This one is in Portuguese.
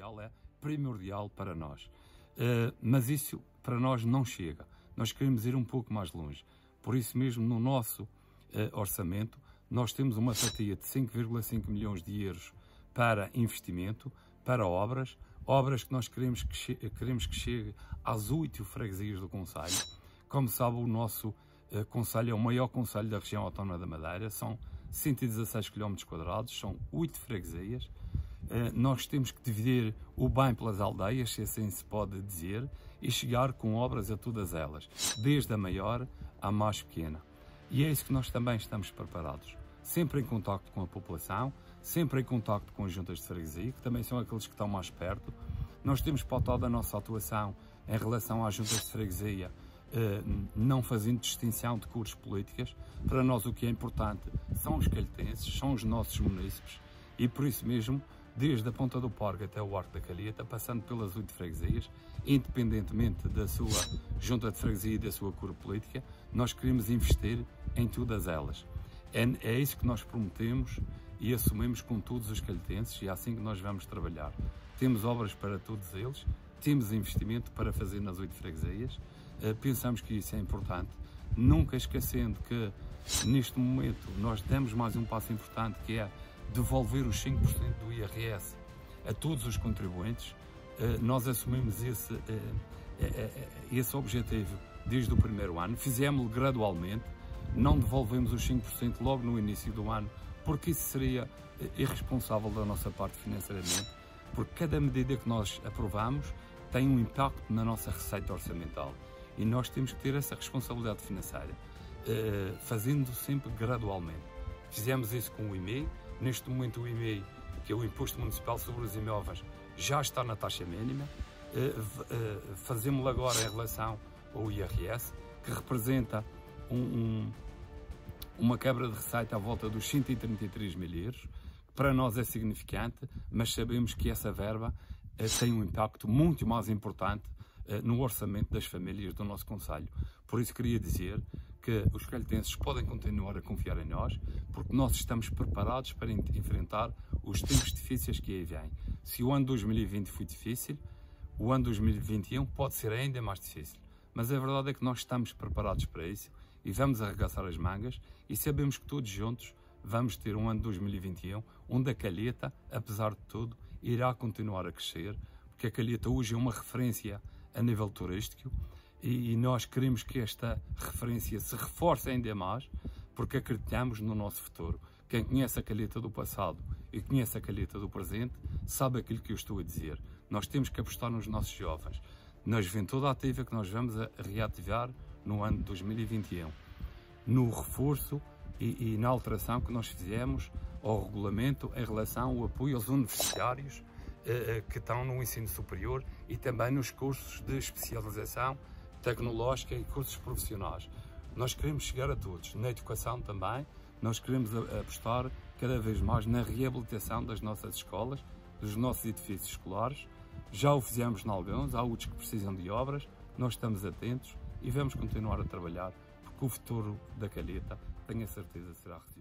social é primordial para nós. Mas isso para nós não chega. Nós queremos ir um pouco mais longe. Por isso mesmo, no nosso orçamento, nós temos uma fatia de 5,5 milhões de euros para investimento, para obras que nós queremos que chegue às 8 freguesias do concelho. Como sabe, o nosso concelho é o maior concelho da região autónoma da Madeira, são 116 km², são 8 freguesias. Nós temos que dividir o bem pelas aldeias, se assim se pode dizer, e chegar com obras a todas elas, desde a maior à mais pequena. E é isso que nós também estamos preparados, sempre em contacto com a população, sempre em contacto com as juntas de freguesia, que também são aqueles que estão mais perto. Nós temos pautado a nossa atuação em relação às juntas de freguesia, não fazendo distinção de cores políticas. Para nós o que é importante são os calhetenses, são os nossos munícipes, e por isso mesmo, desde a Ponta do Porgo até o Arco da Calheta, passando pelas 8 freguesias, independentemente da sua junta de freguesia e da sua cor política, nós queremos investir em todas elas. É isso que nós prometemos e assumimos com todos os calhetenses, e é assim que nós vamos trabalhar. Temos obras para todos eles, temos investimento para fazer nas 8 freguesias, pensamos que isso é importante, nunca esquecendo que neste momento nós damos mais um passo importante, que é devolver os 5% do IRS a todos os contribuintes. Nós assumimos esse objetivo desde o primeiro ano, fizemos-lo gradualmente, não devolvemos os 5% logo no início do ano, porque isso seria irresponsável da nossa parte financeiramente, porque cada medida que nós aprovamos tem um impacto na nossa receita orçamental e nós temos que ter essa responsabilidade financeira, fazendo sempre gradualmente. Fizemos isso com o IMI. Neste momento o IMI, que é o Imposto Municipal sobre os Imóveis, já está na taxa mínima. Fazemos-lo agora em relação ao IRS, que representa uma quebra de receita à volta dos 133 mil euros, que para nós é significante, mas sabemos que essa verba tem um impacto muito mais importante no orçamento das famílias do nosso concelho. Por isso queria dizer que os calhetenses podem continuar a confiar em nós, porque nós estamos preparados para enfrentar os tempos difíceis que aí vêm. Se o ano 2020 foi difícil, o ano 2021 pode ser ainda mais difícil. Mas a verdade é que nós estamos preparados para isso e vamos arregaçar as mangas, e sabemos que todos juntos vamos ter um ano 2021 onde a Calheta, apesar de tudo, irá continuar a crescer, porque a Calheta hoje é uma referência a nível turístico, e nós queremos que esta referência se reforce ainda mais, porque acreditamos no nosso futuro. Quem conhece a Calheta do passado e conhece a Calheta do presente sabe aquilo que eu estou a dizer. Nós temos que apostar nos nossos jovens, na juventude ativa que nós vamos reativar no ano de 2021, no reforço e na alteração que nós fizemos ao regulamento em relação ao apoio aos universitários que estão no ensino superior e também nos cursos de especialização tecnológica e cursos profissionais. Nós queremos chegar a todos, na educação também. Nós queremos apostar cada vez mais na reabilitação das nossas escolas, dos nossos edifícios escolares. Já o fizemos em alguns, há outros que precisam de obras, nós estamos atentos e vamos continuar a trabalhar, porque o futuro da Calheta, tenho a certeza, será resolvido.